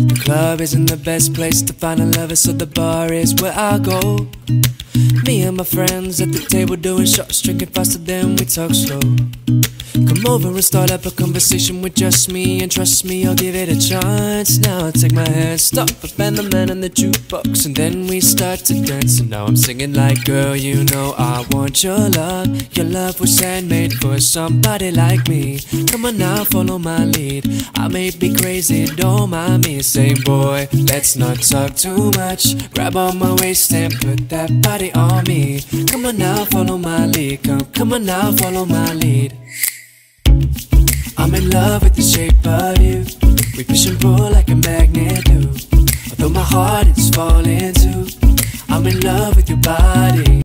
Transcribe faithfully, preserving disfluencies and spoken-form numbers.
The club isn't the best place to find a lover, so the bar is where I go. Me and my friends at the table doing shots, drinking faster than we talk slow. Come over and start up a conversation with just me, and trust me, I'll give it a chance. Now I take my hand, stop, up and the man in the jukebox, and then we start to dance. And now I'm singing like, girl, you know I want your love. Your love was handmade for somebody like me. Come on now, follow my lead. I may be crazy, don't mind me. Say, boy, let's not talk too much. Grab on my waist and put that body on me. Come on now, follow my lead. Come, come on now, follow my lead. I'm in love with the shape of you. We push and pull like a magnet do. Although my heart is falling too, I'm in love with your body.